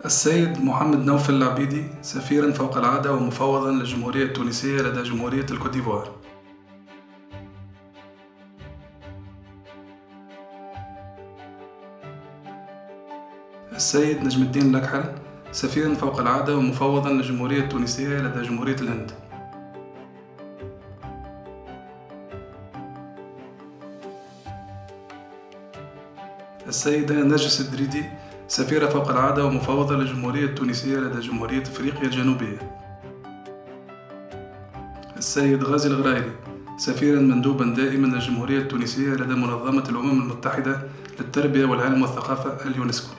السيد محمد نوفل العبيدي، سفيرا فوق العادة ومفوضا للجمهورية التونسية لدى جمهورية الكوت ديفوار. السيد نجم الدين الأكحل، سفيرا فوق العادة ومفوضا للجمهورية التونسية لدى جمهورية الهند. السيدة نرجس الدريدي، سفيرة فوق العادة ومفوضة للجمهورية التونسية لدى جمهورية أفريقيا الجنوبية. السيد غازي الغرايري، سفيرا مندوبا دائما للجمهورية التونسية لدى منظمة الأمم المتحدة للتربية والعلم والثقافة اليونسكو.